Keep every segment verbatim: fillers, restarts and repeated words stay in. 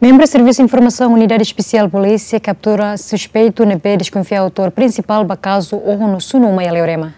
Membro do Serviço de Informação Unidade Especial Polícia captura suspeito N B desconfia autor principal do caso Ohono Sunuma e Leorema.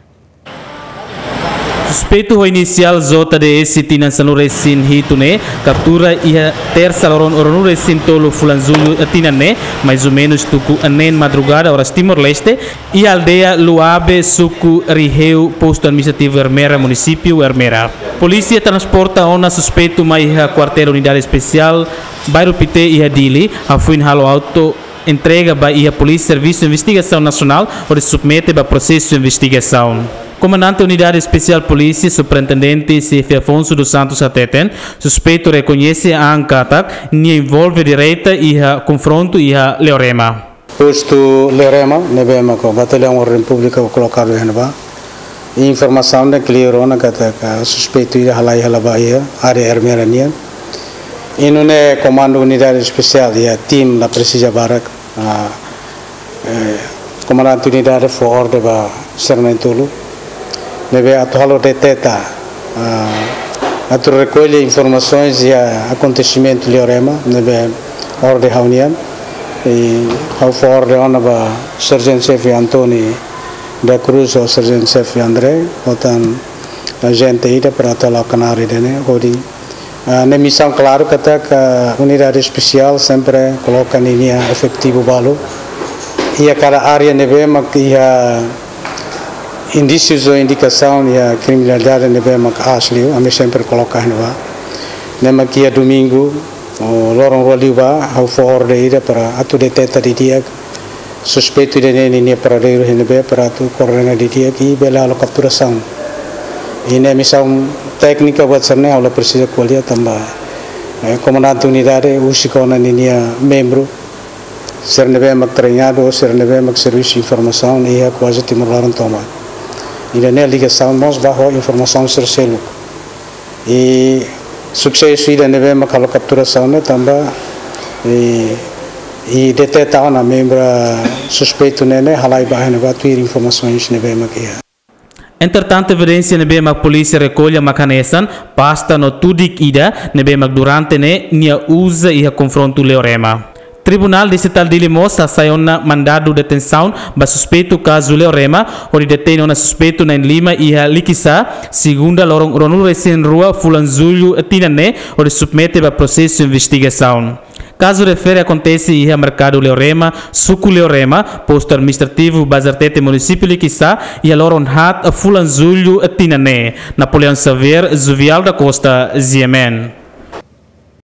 Suspeito inicial zota de esse tina sanuresin hitune captura ia terça loron oruresin tolo fulanzulu tinane mais ou menos tuku anen madrugada horas Timor-Leste e aldeia Luabe suku Riheu posto administrativo Ermera município Ermera. Polícia transporta ona suspeito mai quartel unidade especial bairro Pite e Dili a fui halo auto entrega ba ia Polícia Serviço de Investigação Nacional ou submete ba processo de investigação. Comandante Unidade Especial Polícia, Superintendente C F Afonso dos Santos Ateten, suspeito reconhece a Ancatak, que envolve direita e a confronto e a Leorema. Posto Leorema, nebema com Batalhão República colocado em Neba. Informação da Clearona que a suspeito ia halai halabaia, área Ermerania. E não é Comando Unidade Especial e a time da Precisa Barak, Comandante Unidade for Ordem ba Sermentolo. Nebe atual deteta a tu recolhe informações e acontecimentos de Leorema nebe ordem reunião e ao ordem ona ba Sargento-Chefe Antônio da Cruz ou Sargento-Chefe André botan a gente ida para atuar canário dele odi na missão claro que a unidade especial sempre coloca linha efetivo balo e a cada área nebe que indícios ou indicação e a criminalidade não é mais asli, a mim sempre coloca no ar. Nem aqui é domingo, o Loron Roliva, ao fora de ida para a tu deteta de dia, suspeito de nem para reiro henbe para tu correndo de dia que bela a capturação. E na missão técnica buat sana ela precisa colher também. Comandante unidade, o chicona ninha membro, ser nebe mais treinado, ser nebe mais serviço de informação e a quase Timor-Leste toma. E na ligação nós barro informação sobre selo e sucesso ainda não vemos aquela capturação né também e e detectar na membra suspeito né né halai barra né vai ter informações não vemos aqui. Entretanto, evidência ne bem a polícia recolhe a macanesan pasta no tudik ida ne bem durante ne nia usa e a confronto Leorema. Tribunal Distrital de Limosa saiu na mandado de detenção para suspeito caso Leorema, onde detém uma suspeito na Lima e a Liquissa, segunda Lorong Ronul Recém Rua Fulanzulho Tinane, onde submete para processo de investigação. Caso refere acontece e a mercado Leorema, suco Leorema, posto administrativo Bazartete município Liquissa e a Loron Hat Fulanzulho Tinane, Napoleão Xavier, Zuvial da Costa, Ziemen.